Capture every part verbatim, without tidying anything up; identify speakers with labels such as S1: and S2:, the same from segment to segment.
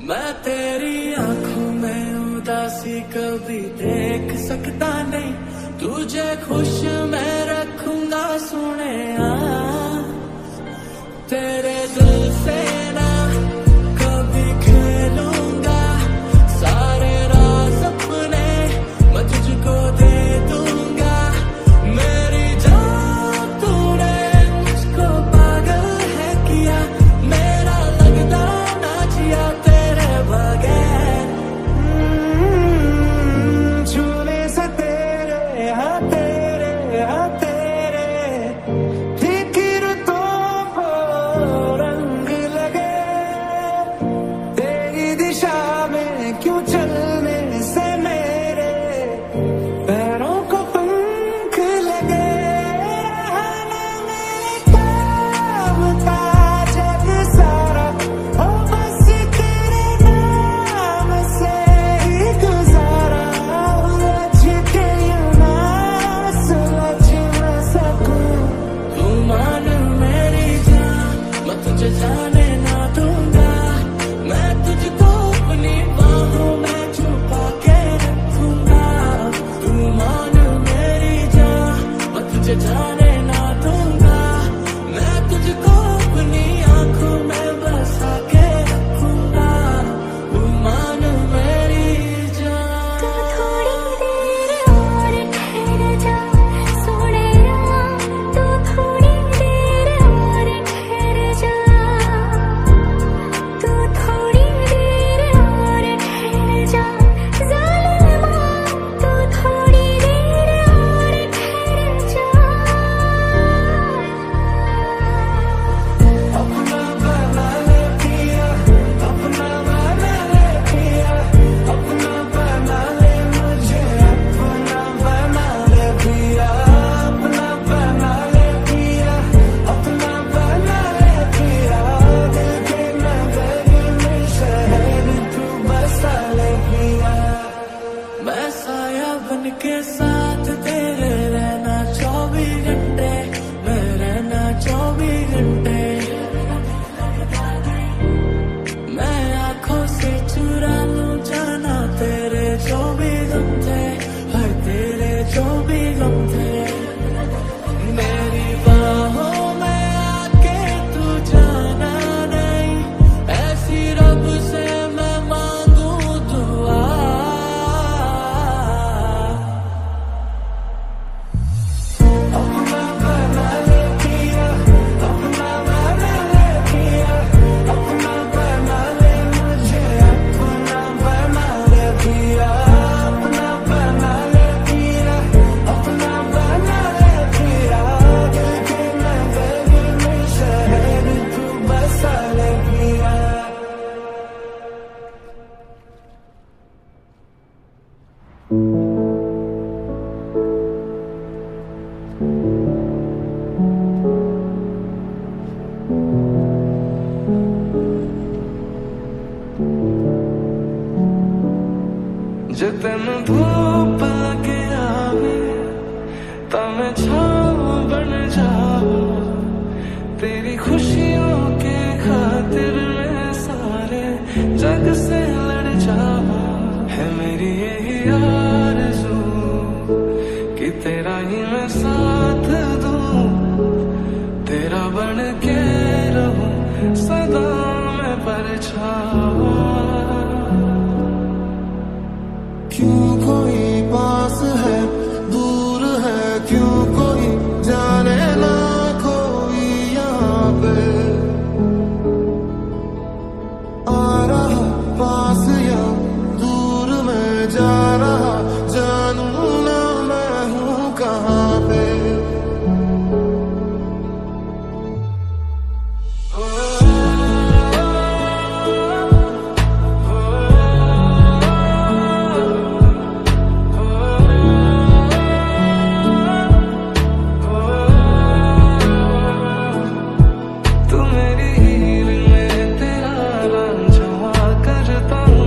S1: मैं तेरी आंखों में उदासी कभी देख सकता नहीं, तुझे खुश मैं रखूंगा सुने आ, तेरे दिल से ना कभी खेलूंगा, सारे राज अपने मैं तुझको दे दूंगा। मेरी जान तूने मुझको पागल है किया, मेरा लगता ना जिया तेरे बगैर। छूने से तेरे हाँ तेरे हाँ तेरे फीकी रुतों को रंग लगे, तेरी दिशा में क्यों चलने से मेरे पैरों को पंख लगे। काम का जग सारा हो बस तेरे नाम से ही गुजारा, उलझ के यूं ना सुलझ न सकूं। तू मान मेरी जान मैं तुझे जाने ना दूंगा, मैं तुझको अपनी बाहों में छुपा के रखूंगा। तू मान मेरी जान मैं तुझे जाने ना दूंगा, मैं तुझको अपनी आंखों में बसा के रखूंगा। तू मान मेरी जान।
S2: तू थोड़ी देर और ठहर जा सोने आ, तू थोड़ी देर और ठहर जा, तू थोड़ी देर और ठहर जा ज़ालिमा, तू थोड़ी देर और ठहर जा।
S1: अपना बना ले पिया, अपना बना ले पिया, अपना बना ले मुझे, अपना बना ले पिया, अपना बना ले पिया, अपना बना ले पिया। दिल के नगर में शहर तू बसा ले पिया, मैं साया बन के साथ तेरे रहना चौबीस घंटे, मैं रहना चौबीस घंटे। मैं आंखों से चुरा लूं जाना तेरे जो भी गम थे, हर तेरे जो भी गम थे। मेरी बाहों में आके तू जाना नहीं, ऐसी रब से मैं मांगू दुआ। अपना बना ले पिया, अपना बना ले पिया, अपना बना ले मुझे, अपना बना ले पिया, अपना बना ले पिया, अपना बना ले पिया। दिल के नगर में शहर तू बसा ले पिया। जे तेन धूप लगे आवे तां मैं छाँव बन जावां, तेरी खुशियों के खातिर मैं सारे जग से लड़ जावां। है मेरी यही आरज़ू कि तेरा ही मैं साथ दूं, तेरा बन के रहूं सदा मैं परछावा। क्यों कोई पास है दूर है, क्यों कोई जाने ना कोई यहाँ पे आ रहा पास या दूर में जा रहा, जानू ना मैं हूँ कहाँ पे। तू मेरी हीर में तेरा रांझा करता हूँ,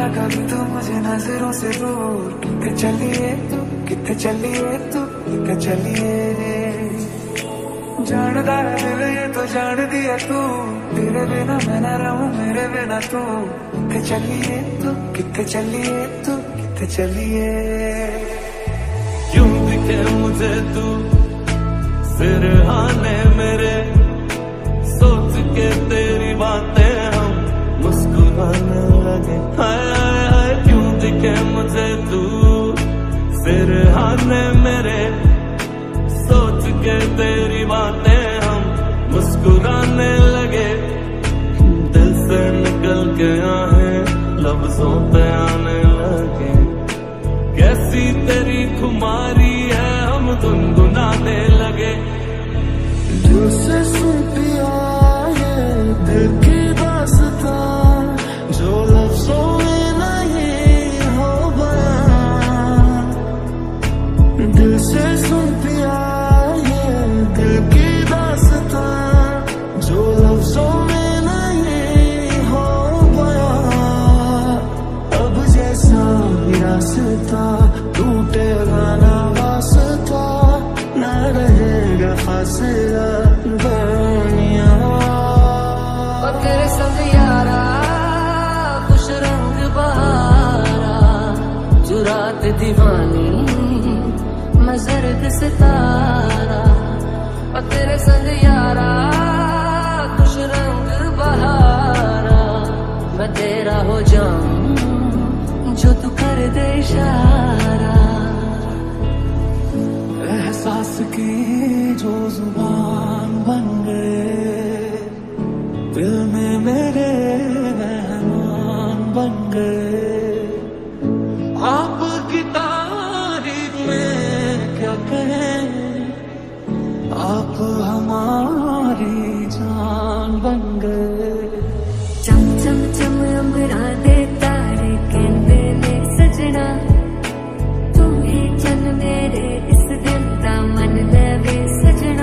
S1: कभी तो मुझे नजरों से दूर कितने चलिए तू कितने चलिए तू कितने चलिए जानदा है दिल ये तो जान दिया तू तेरे बिना मैं ना रहूं मेरे बिना तू कितने चलिए तू कितने चलिए तू कितने चलिए
S3: क्यों दिखे मुझे तू सिरहाने मेरे सोच के तेरी बातें हम मुस्कुराने लगे हाय हाय हाय क्यों दिखे मुझे तू सिरहाने मेरे सोच के तेरी बातें हम मुस्कुराने लगे दिल से निकल के आहे लफ्जों पे आने लगे कैसी तेरी खुमारी है हम गुनगुनाने लगे
S1: दिल से सुन पिया है दिल की दास्तां जो लफ्जों में नहीं हो बयां दिल से सुन पिया है दिल की दास्तां जो लफ्जों में नहीं हो बयां अब जैसा रास्ता टूटेगा ना वास्ता ना रहेगा फासला दुनिया
S4: और तेरे संग यारा खुश रंग बहारा जो रात दीवानी मैं जर्द सितारा और तेरे संग यारा खुश रंग बहारा मैं तेरा हो जाऊं जो तू कर दे इशारा
S1: एहसास की जो जुबान बन गए दिल में मेरे मेहमान बन गए आपकी तारीफ में क्या कहें आप हमारी जान बन गए
S2: चम चम चम अंबरा दे तारे कहंदे ने सजना तू ही चन मेरे इस दिल दा मन लवे सजना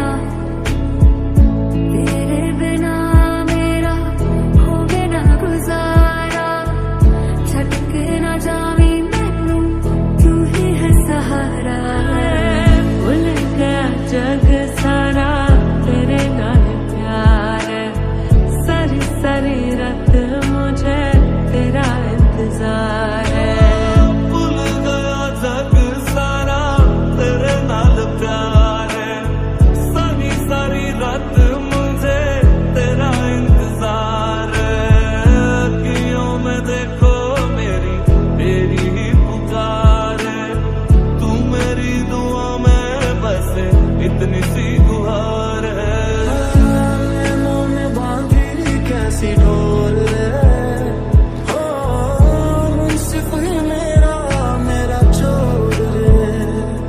S2: तेरे बिना मेरा होवे ना गुजारा छटके ना जावी मैनू तू ही है सहारा भूल गया जग सारा तेरे नाल प्यार सारी सारी रात मुझे तेरा इंतजार है
S3: भूल गया जग सारा तेरे नाल प्यार है सारी सारी रात मुझे तेरा इंतजार है अखियों में देखो मेरी तेरी ही पुकार है तू मेरी दुआ में बसे इतनी सी गुहार है
S1: नैनों में बांधी कैसी डोर है सिर्फ मेरा मेरा छोड़ रे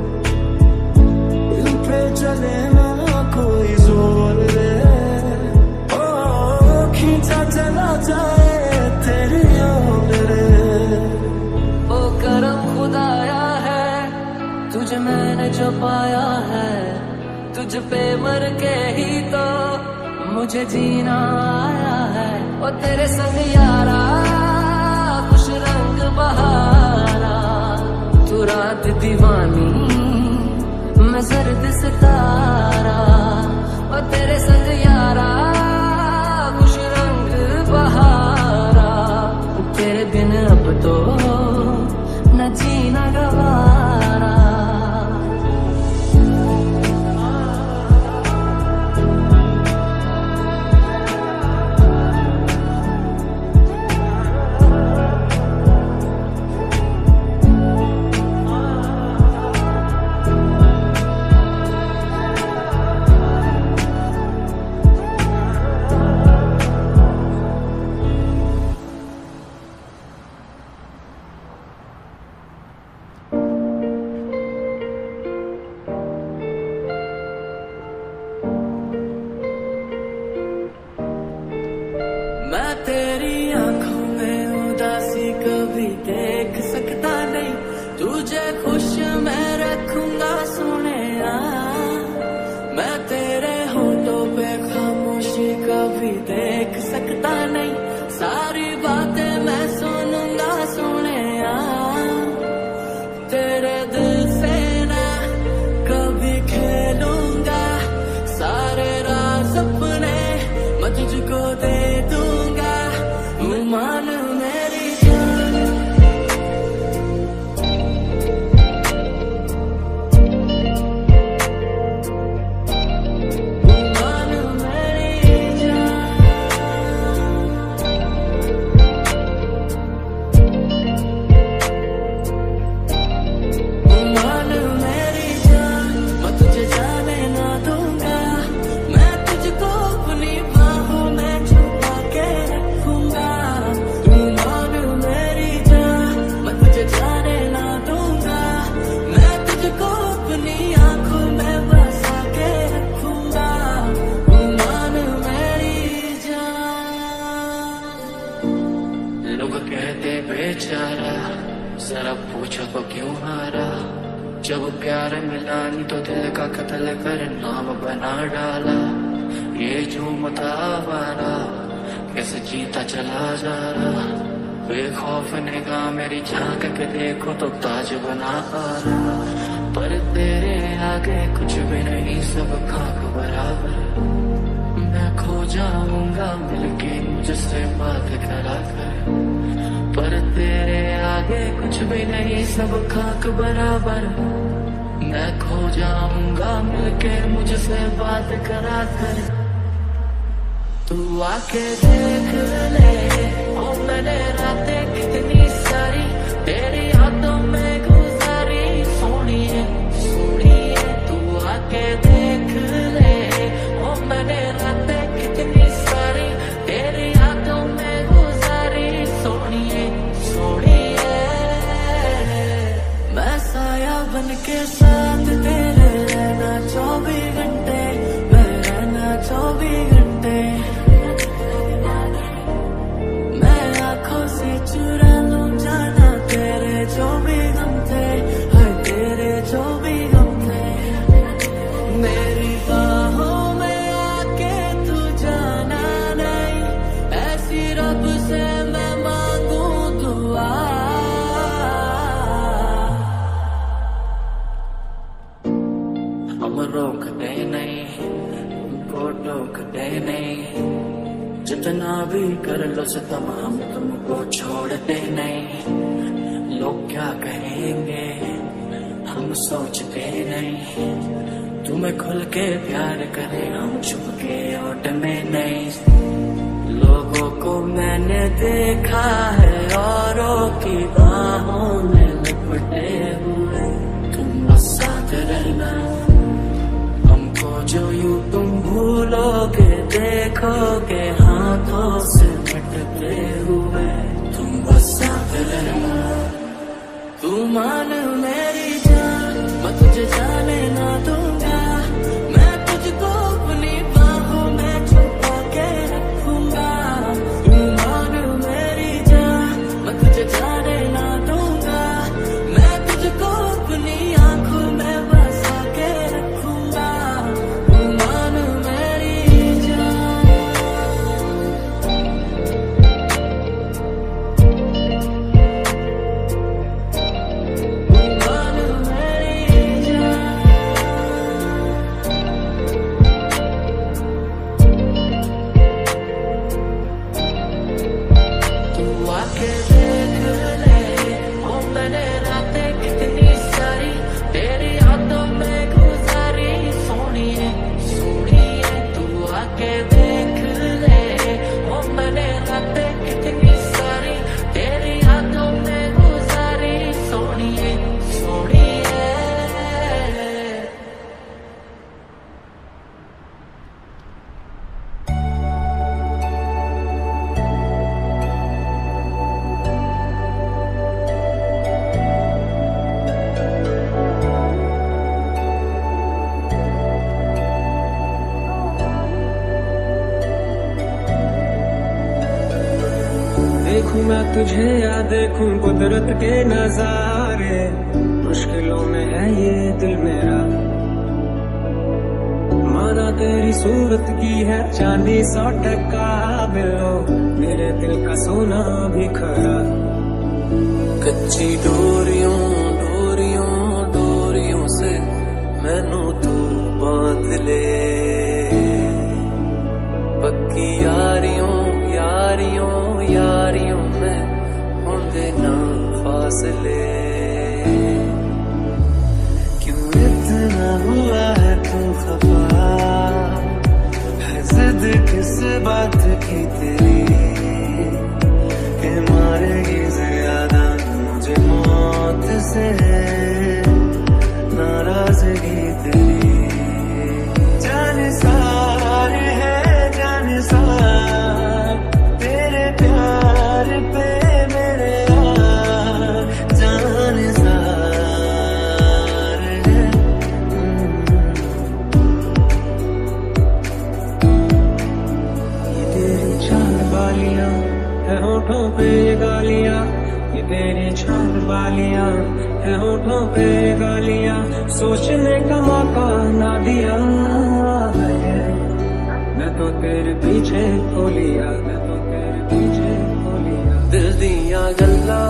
S1: दिल पे चले ना कोई जोर रे ओ खींचा चला जाए तेरी ओर रे
S4: ओ करम खुदाया है तुझे मैंने जो पाया है तुझ पे मर के ही तो मुझे जीना आया है ओ तेरे संग यारा खुश रंग बहारा तू रात दीवानी मैं जर्द सितारा ओ तेरे संग यारा खुश रंग बहारा तेरे बिन अब तो न जीना गवारा बेचारा, जरा पूछो तो क्यों हारा। जब प्यार मिला नहीं तो दिल का कत्ल कर नाम बना डाला। ये जो मतावारा कैसे जीता चला जा रहा। बेखौफ निगाह मेरी झांक के देखो तो ताज बना आ रहा। पर तेरे आगे कुछ भी नहीं, सब खाक बराबर। मैं खो जाऊंगा मिलके मुझसे बात करा कर। पर तेरे आगे कुछ भी नहीं, सब खाक बराबर। मैं खो जाऊंगा मिलके मुझसे बात करा कर। तू आके देख ले ओ मैंने रातें कितनी सारी तेरी यादों में गुजारी। सोनी है सोनी है तू आके देख ले ओ मैंने रातें कितनी सारी तेरी यादों में गुजारी। सोनी है सोनी है मैं साया बन के साथ तेरे रहना चौबीस घंटे। मैं रहना चौबीस घंटे। चुरा लूं जाना तेरे जो भी गम थे, हर तेरे जो भी गम थे। मेरी बाहों में आके तू जाना नहीं, ऐसी रब से मैं मांगू दुआ। हम रोकते नहीं वो टोकते नहीं। जितना भी कर लो सितम हम तुमको छोड़ते नहीं। लोग क्या कहेंगे हम सोचते नहीं। तुम्हें खुल के प्यार करें हम छुप के ओट में नहीं। लोगों को मैंने देखा है औरों की बाहों में लिपटे हुए। तुम बस साथ रहना हमको जो यूं तुम भूलोगे देखोगे हाथों से मिटते हुए। तुम बस साथ रहना तू मान मेरी जान। मैं तुझे जाने ना दूंगा। मैं तुझको अपनी बाहों में छुपा के रखूंगा। तू मान मेरी जान। मैं तुझे जाने ना दूंगा। मैं तुझको अपनी आंखों में बसा के रखूंगा। तू मान मेरी जान। तू मान मेरी जान। तू आके देख ले ओ मैंने रातें कितनी सारी तेरी यादों में गुजारी। सोनी है सोनी है तू आके देख ले ओ मैंने रातें कितनी सारी तेरी यादों में गुजारी। सोनी है सोनी है।
S5: देखूं मैं तुझे या देखूं कुदरत के नजारे। मुश्किलों में है ये दिल मेरा। माना तेरी सूरत की है चांदी सौ टका बिलो। मेरे दिल का सोना भी खरा। कच्ची डोरियों डोरियों डोरियों से मैनू तू बांध ले। पक्की यारियों यारियों यारियों में होंदे ना फासले। क्यों इतना हुआ है तू खफा। है जिद किस बात की तेरी के मारेगी ज्यादा मुझे मौत से नाराजगी तेरी। जाने सार है जाने सार तेरे प्यार पे मेरे यार। जाने सार है ये तेरी चाल बालियां है होठों पे ये गालियां। ये तेरी चांद वालियां है होठों पे गालियां, सोचने का मौका ना दिया है। मैं तो तेरे पीछे खो लिया, मैं तो तेरे पीछे खो लिया।
S3: दिल दियां गल्लां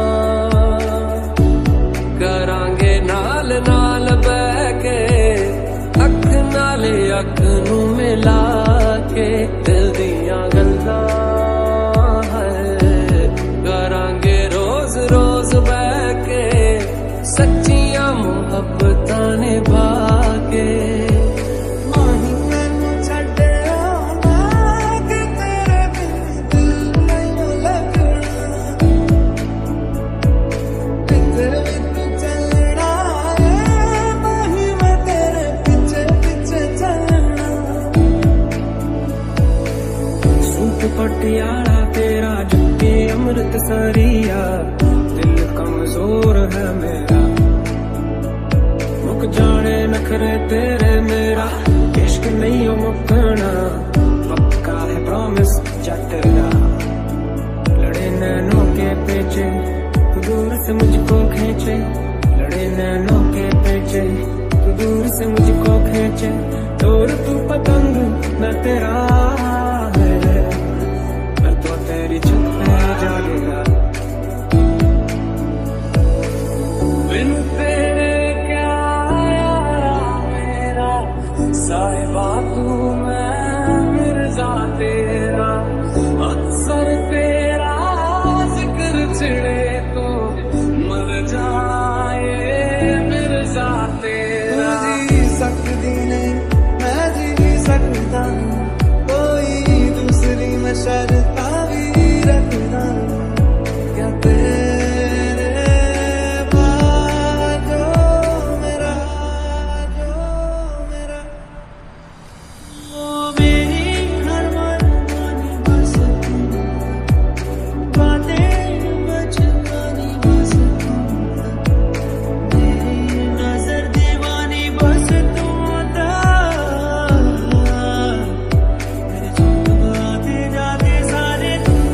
S3: करांगे नाल नाल बह के, अख नाले अख नू मिला के। दिल दियां गल्लां है करांगे रोज रोज बह के, सच्चियां मुहब्बतां निभा के।
S5: पटियाला तेरा जुत्ती अमृत सरिया, दिल कमजोर है मेरा, मुक जाने नखरे तेरे मेरा। इश्क नहीं हो मुकना, पक्का है प्रॉमिस जटेरा। लड़े नैनों के पेचे तू दूर से मुझको खींचे, लड़े नैनों के पेचे तू दूर से मुझको खींचे। तोड़ तू पतंग मैं तेरा तेरी छत पे जागेगा।
S3: बिन तेरे क्या यारा मेरा, साहिबा तू मैं मिर्जा तेरा। अक्सर तेरा जिक्र छिड़े तो मर जाए मिर्जा तेरा।
S1: जी सकती नहीं मैं जी सकता, कोई दूसरी मैं शर्ता रखना। क्या तेरे बाद जो मेरा जो मेरा वो मेरी हर मनमानी बस तू, बातें बचकानी बस तू, मेरी नजर दीवानी बस तू। मेरे जो आते जाते सारे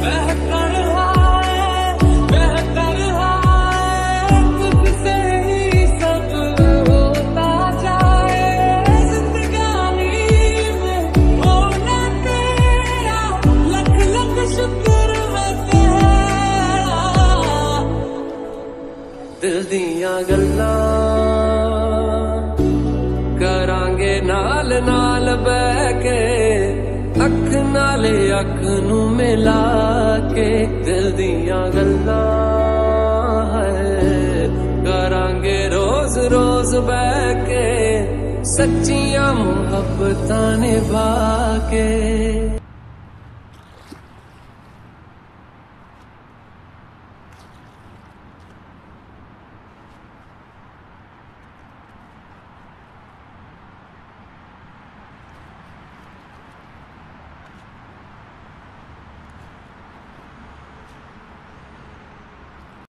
S3: दिल दियां गल्लां करांगे नाल नाल बह के, अख नाले अख नू मिला के। दिल दियां गल्लां है करांगे रोज रोज बह के, सच्चियां मुहब्बतां निभा के।